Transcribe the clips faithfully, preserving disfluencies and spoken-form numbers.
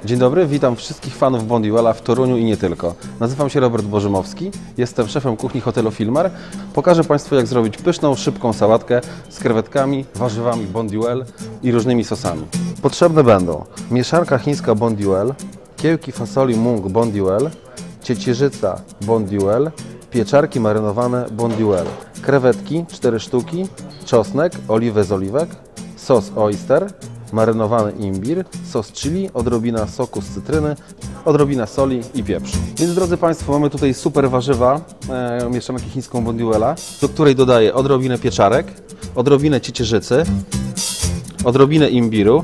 Dzień dobry, witam wszystkich fanów Bonduela w Toruniu i nie tylko. Nazywam się Robert Bożymowski, jestem szefem kuchni hotelu Filmar. Pokażę Państwu, jak zrobić pyszną, szybką sałatkę z krewetkami, warzywami Bonduel i różnymi sosami. Potrzebne będą mieszanka chińska Bonduel, kiełki fasoli mung Bonduel, ciecierzyca Bonduel, pieczarki marynowane Bonduel, krewetki cztery sztuki, czosnek, oliwę z oliwek, sos oyster, marynowany imbir, sos chili, odrobina soku z cytryny, odrobina soli i pieprzu. Więc drodzy Państwo, mamy tutaj super warzywa, e, mieszankę chińską Bonduela, do której dodaję odrobinę pieczarek, odrobinę ciecierzycy, odrobinę imbiru,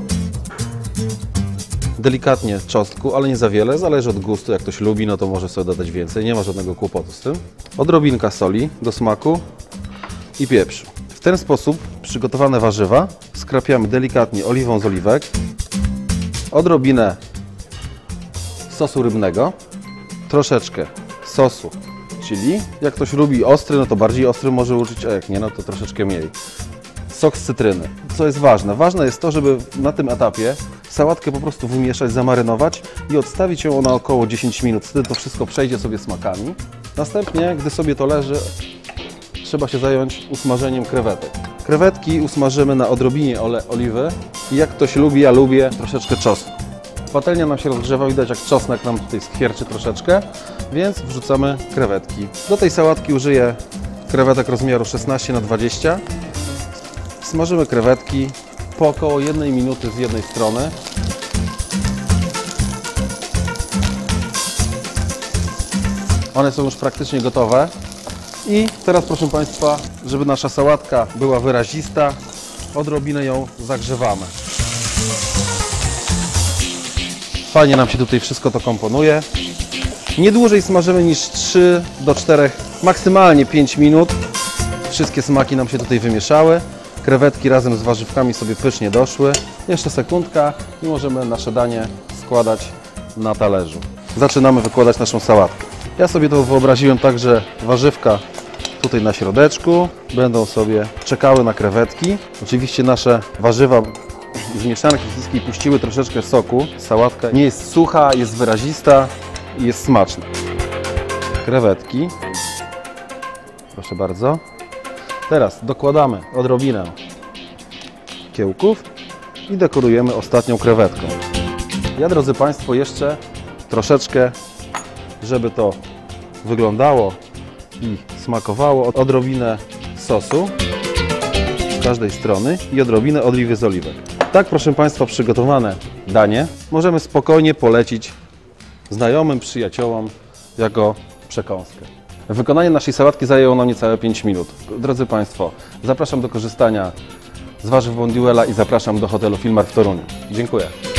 delikatnie czosnku, ale nie za wiele, zależy od gustu, jak ktoś lubi, no to może sobie dodać więcej, nie ma żadnego kłopotu z tym. Odrobinka soli do smaku i pieprzu. W ten sposób przygotowane warzywa skrapiamy delikatnie oliwą z oliwek, odrobinę sosu rybnego, troszeczkę sosu chili. Jak ktoś lubi ostry, no to bardziej ostry może użyć, a jak nie, no to troszeczkę mniej. Sok z cytryny. Co jest ważne? Ważne jest to, żeby na tym etapie sałatkę po prostu wymieszać, zamarynować i odstawić ją na około dziesięć minut. Wtedy to wszystko przejdzie sobie smakami. Następnie, gdy sobie to leży, trzeba się zająć usmażeniem krewetek. Krewetki usmażymy na odrobinie ole oliwy i jak ktoś lubi, ja lubię, troszeczkę czosnku. Patelnia nam się rozgrzewa, widać jak czosnek nam tutaj skwierczy troszeczkę, więc wrzucamy krewetki. Do tej sałatki użyję krewetek rozmiaru szesnaście na dwadzieścia. Smażymy krewetki po około jednej minuty z jednej strony. One są już praktycznie gotowe. I teraz, proszę Państwa, żeby nasza sałatka była wyrazista, odrobinę ją zagrzewamy. Fajnie nam się tutaj wszystko to komponuje. Nie dłużej smażymy niż trzy do czterech, maksymalnie pięć minut. Wszystkie smaki nam się tutaj wymieszały. Krewetki razem z warzywkami sobie pysznie doszły. Jeszcze sekundka i możemy nasze danie składać na talerzu. Zaczynamy wykładać naszą sałatkę. Ja sobie to wyobraziłem tak, że warzywka tutaj na środeczku będą sobie czekały na krewetki. Oczywiście nasze warzywa z mieszanki chińskiej puściły troszeczkę soku. Sałatka nie jest sucha, jest wyrazista i jest smaczna. Krewetki. Proszę bardzo. Teraz dokładamy odrobinę kiełków i dekorujemy ostatnią krewetką. Ja, drodzy Państwo, jeszcze troszeczkę, żeby to wyglądało i smakowało, odrobinę sosu z każdej strony i odrobinę oliwy z oliwek. Tak, proszę Państwa, przygotowane danie możemy spokojnie polecić znajomym, przyjaciołom jako przekąskę. Wykonanie naszej sałatki zajęło nam niecałe pięć minut. Drodzy Państwo, zapraszam do korzystania z warzyw Bonduela i zapraszam do hotelu Filmar w Toruniu. Dziękuję.